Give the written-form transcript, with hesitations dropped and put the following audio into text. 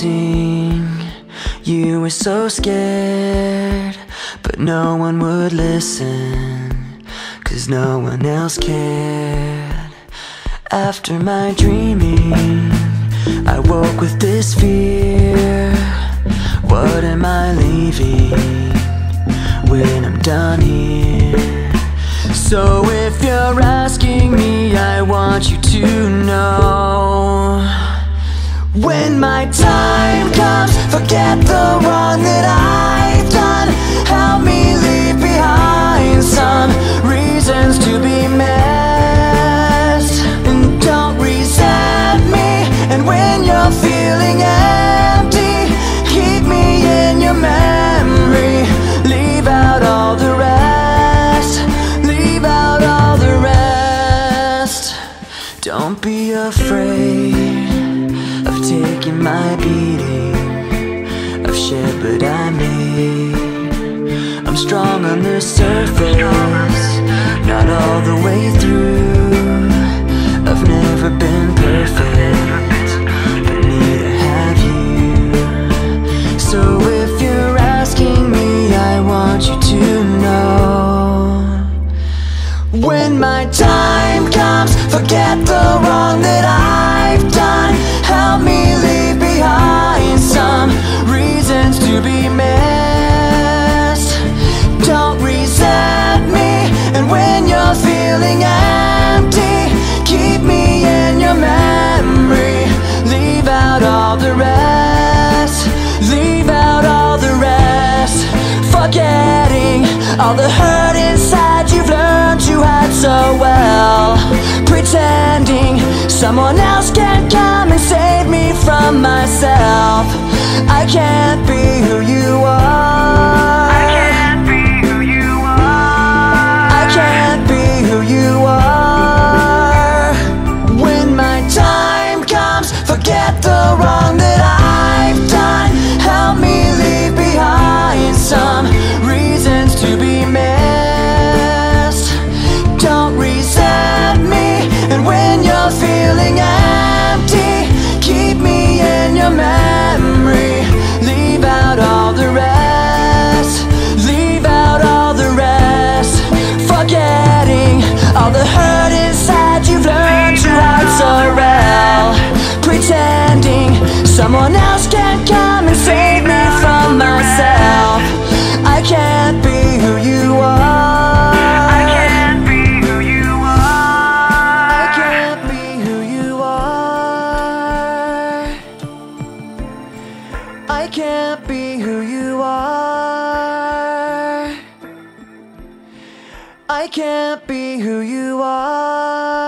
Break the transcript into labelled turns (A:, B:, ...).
A: losing. You were so scared, but no one would listen, 'cause no one else cared. After my dreaming, I woke with this fear. What am I leaving when I'm done here? So if you're asking me, I want you to know, when my time comes, forget the wrong that I've done. Help me leave behind some reasons to be missed, and don't resent me. And when you're feeling empty, keep me in your memory. Leave out all the rest, leave out all the rest. Don't be afraid of taking my beating. I've shed but I made. I'm strong on the surface, not all the way through. I've never been perfect, but neither have you. So if you're asking me, I want you to know, when my time comes, forget the wrong that I've done. Help me leave behind some reasons to be missed. Don't resent me. And when you're feeling empty, keep me in your memory. Leave out all the rest, leave out all the rest. Forgetting all the hurt inside you've learned you had so well. Pretending someone else can come and save me from myself. I can't be who you are. I can't be who you are. I can't be who you are. When my time comes, forget the wrong that I've done. Help me leave behind some reasons to be missed. Don't resent me. And when you're feeling empty, keep me in your memory. Leave out all the rest, leave out all the rest. Forgetting all the hurt inside you've learned to hide so well. Pretending someone else can come and save me from myself. I can't be who you are. I can't be who you are. I can't be who you are. I can't be who you are. I can't be who you are.